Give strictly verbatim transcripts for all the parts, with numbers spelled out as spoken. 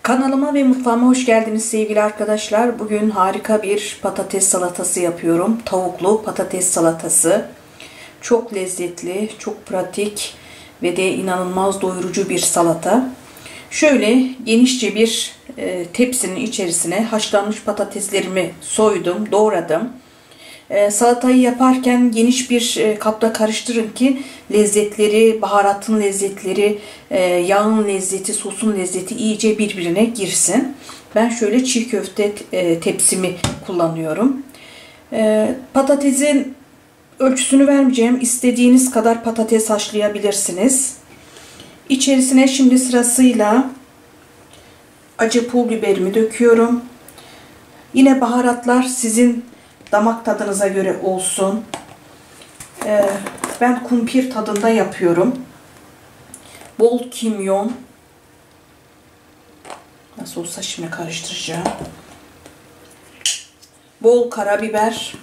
Kanalıma ve mutfağıma hoş geldiniz sevgili arkadaşlar. Bugün harika bir patates salatası yapıyorum. Tavuklu patates salatası. Çok lezzetli, çok pratik ve de inanılmaz doyurucu bir salata. Şöyle genişçe bir e, tepsinin içerisine haşlanmış patateslerimi soydum, doğradım. E, salatayı yaparken geniş bir e, kapta karıştırın ki lezzetleri, baharatın lezzetleri, e, yağın lezzeti, sosun lezzeti iyice birbirine girsin. Ben şöyle çiğ köfte e, tepsimi kullanıyorum. E, patatesin ölçüsünü vermeyeceğim. İstediğiniz kadar patates haşlayabilirsiniz. İçerisine şimdi sırasıyla acı pul biberimi döküyorum. Yine baharatlar sizin damak tadınıza göre olsun. Ee, ben kumpir tadında yapıyorum. Bol kimyon. Nasıl olsa şimdi karıştıracağım. Bol karabiber.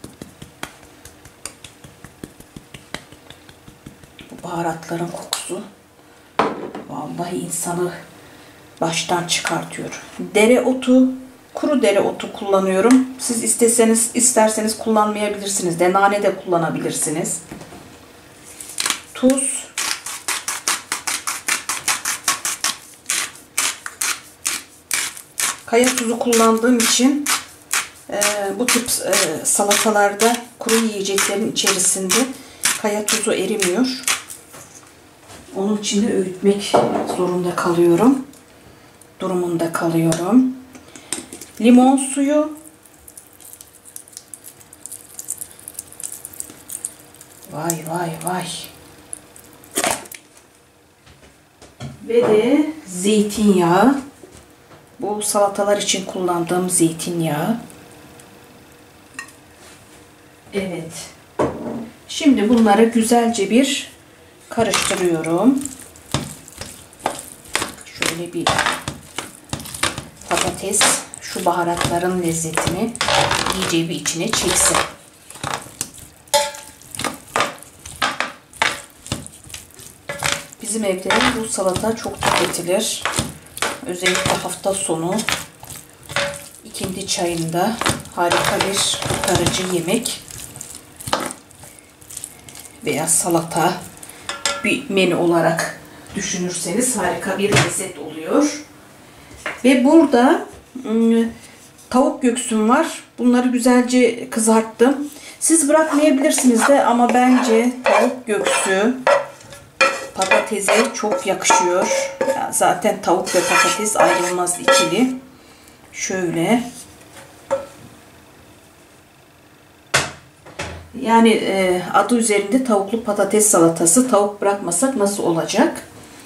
Bu baharatların kokusu vallahi insanı baştan çıkartıyor. Dereotu, kuru dereotu kullanıyorum. Siz isteseniz isterseniz kullanmayabilirsiniz de, nane de kullanabilirsiniz. Tuz. Kaya tuzu kullandığım için e, bu tip e, salatalarda, kuru yiyeceklerin içerisinde kaya tuzu erimiyor. Onun için de öğütmek zorunda kalıyorum. Durumunda kalıyorum. Limon suyu. Vay vay vay. Ve de zeytinyağı. Bu salatalar için kullandığım zeytinyağı. Evet. Şimdi bunları güzelce bir karıştırıyorum. Şöyle bir patates şu baharatların lezzetini iyice bir içine çeksin. Bizim evde bu salata çok tüketilir. Özellikle hafta sonu ikindi çayında harika bir kurtarıcı yemek veya salata bir menü olarak düşünürseniz harika bir lezzet oluyor. Ve burada ıı, tavuk göğsüm var. Bunları güzelce kızarttım. Siz bırakmayabilirsiniz de ama bence tavuk göğsü patatese çok yakışıyor. Yani zaten tavuk ve patates ayrılmaz ikili. Şöyle. Yani e, adı üzerinde tavuklu patates salatası. Tavuk bırakmasak nasıl olacak?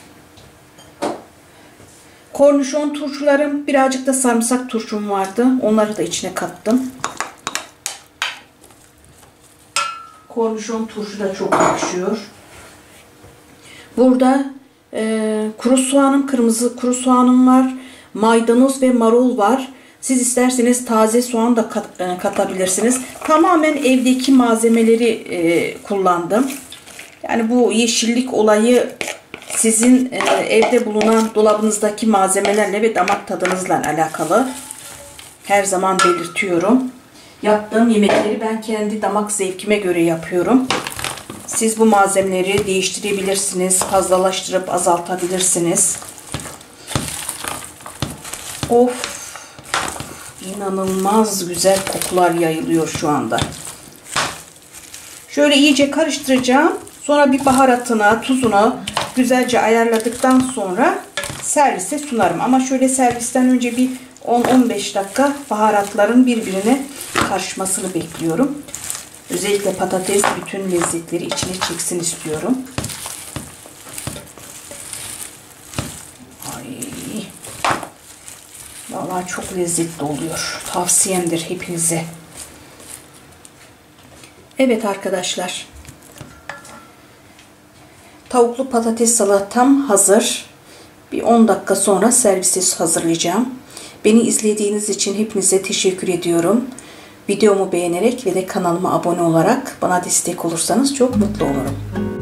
Kornişon turşularım, birazcık da sarımsak turşum vardı. Onları da içine kattım. Kornişon turşu da çok yakışıyor. Burada e, kuru soğanım, kırmızı kuru soğanım var. Maydanoz ve marul var. Siz isterseniz taze soğan da kat, e, katabilirsiniz. Tamamen evdeki malzemeleri e, kullandım. Yani bu yeşillik olayı sizin e, evde bulunan dolabınızdaki malzemelerle ve damak tadınızla alakalı. Her zaman belirtiyorum. Yaptığım yemekleri ben kendi damak zevkime göre yapıyorum. Siz bu malzemeleri değiştirebilirsiniz. Fazlalaştırıp azaltabilirsiniz. Of! İnanılmaz güzel kokular yayılıyor şu anda. Şöyle iyice karıştıracağım. Sonra bir baharatına, tuzuna güzelce ayarladıktan sonra servise sunarım. Ama şöyle servisten önce bir on on beş dakika baharatların birbirine karışmasını bekliyorum. Özellikle patates bütün lezzetleri içine çeksin istiyorum. Ay. Vallahi çok lezzetli oluyor. Tavsiyemdir hepinize. Evet arkadaşlar. Tavuklu patates salatam hazır. Bir on dakika sonra servise hazırlayacağım. Beni izlediğiniz için hepinize teşekkür ediyorum. Videomu beğenerek ve de kanalıma abone olarak bana destek olursanız çok mutlu olurum.